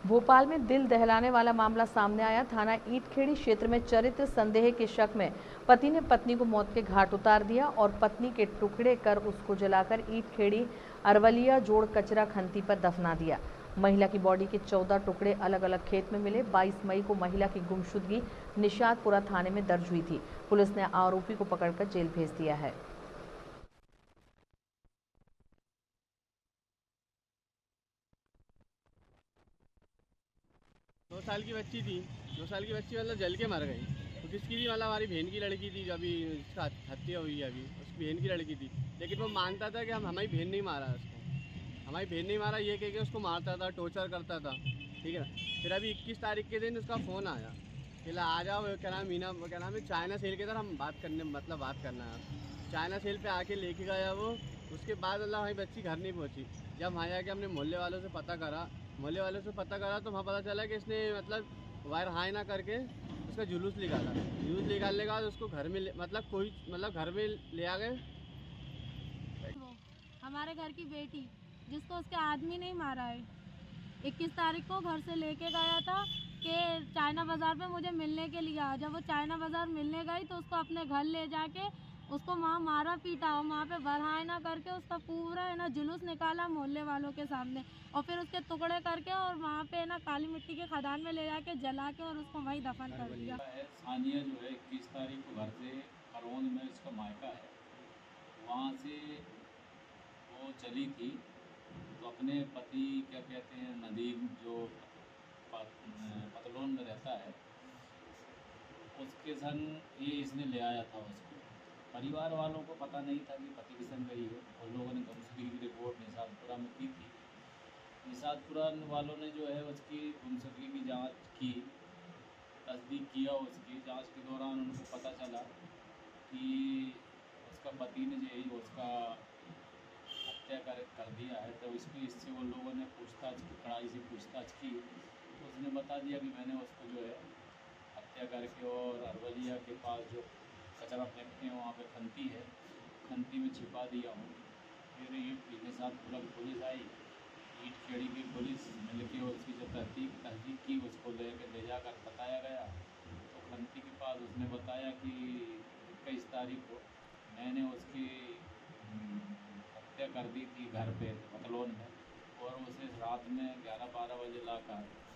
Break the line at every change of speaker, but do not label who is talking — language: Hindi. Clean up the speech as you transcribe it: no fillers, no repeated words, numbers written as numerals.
भोपाल में दिल दहलाने वाला मामला सामने आया। थाना ईंटखेड़ी क्षेत्र में चरित्र संदेह के शक में पति ने पत्नी को मौत के घाट उतार दिया और पत्नी के टुकड़े कर उसको जलाकर ईंटखेड़ी अरवलिया जोड़ कचरा खंती पर दफना दिया। महिला की बॉडी के 14 टुकड़े अलग अलग खेत में मिले। 22 मई को महिला की गुमशुदगी निशातपुरा थाने में दर्ज हुई थी। पुलिस ने आरोपी को पकड़कर जेल भेज दिया है।
2 साल की बच्ची थी। 2 साल की बच्ची मतलब जल के मर गई। तो किसकी थी, मतलब हमारी बहन की लड़की थी जो अभी उसका हत्या हुई है, अभी उसकी बहन की लड़की थी। लेकिन वो मानता था कि हमारी बहन नहीं मारा उसको, हमारी बहन नहीं मारा, ये कह के उसको मारता था, टॉर्चर करता था। ठीक है ना। फिर अभी 21 तारीख के दिन उसका फ़ोन आया कि ला आ जाओ, क्या नाम मीना, क्या नाम है, चाइना सेल के तरह हम बात करने, मतलब बात करना है। चाइना सेल पे आके लेके गया वो। उसके बाद मतलब हमारी बच्ची घर नहीं पहुँची। जब वहाँ जाके हमने मोहल्ले वालों से पता करा, तो वहाँ पता चला कि इसने मतलब वायर हाई ना करके उसका जुलूस निकाला। जुलूस निकालने के बाद उसको घर में मतलब घर में ले आ गए।
हमारे घर की बेटी जिसको उसके आदमी नहीं मारा है, 21 तारीख को घर से लेके गया था कि चाइना बाज़ार पे मुझे मिलने के लिए आ। जब वो चाइना बाज़ार मिलने गई तो उसको अपने घर ले जाके उसको वहाँ मारा पीटा और वहाँ पे बरहाई ना करके उसका पूरा है ना जुलूस निकाला मोहल्ले वालों के सामने, और फिर उसके टुकड़े करके और वहाँ पे ना काली मिट्टी के खदान में ले जाके जला के और उसको वहीं दफन कर दिया।
सानिया जो है 21 तारीख को घर से खरगोन में इसका मायका है, वहाँ से वो चली थी तो अपने पति क्या कहते हैं नदीम जो पतलोन में रहता है उसके संग ये इसने ले आया था उसको। परिवार वालों को पता नहीं था कि पति के संग गई है। उन लोगों ने गुमशुदगी की रिपोर्ट निशातपुरा में की थी। निशातपुरा वालों ने जो है उसकी गुमशुदगी की जांच की, तस्दीक किया। उसकी जांच के दौरान उनको पता चला कि उसका पति ने जो है उसका हत्या कर दिया है। तो इससे उन लोगों ने पूछताछ की, कड़ाई से पूछताछ की तो उसने बता दिया कि मैंने उसको जो है हत्या करके और अरवलिया के पास जो कचरा फेंकते हैं वहाँ पे खंती है, खंती में छिपा दिया हूँ। फिर इसके साथ पूरा पुलिस आई, ईंटखेड़ी की पुलिस मिल के उसकी जो तहकीक की उसको ले जाकर बताया गया। तो खंती के पास उसने बताया कि 21 तारीख को मैंने उसकी हत्या कर दी थी घर पे पतलोन में, और उसे रात में 11-12 बजे लाकर